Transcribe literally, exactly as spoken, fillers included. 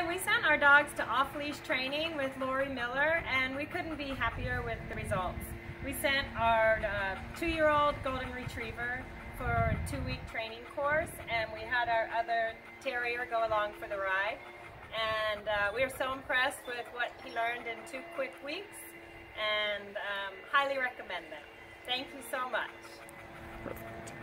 Hi, we sent our dogs to off-leash training with Lori Miller, and we couldn't be happier with the results. We sent our uh, two-year-old golden retriever for a two-week training course, and we had our other terrier go along for the ride. And uh, we are so impressed with what he learned in two quick weeks, and um, highly recommend them. Thank you so much. Perfect.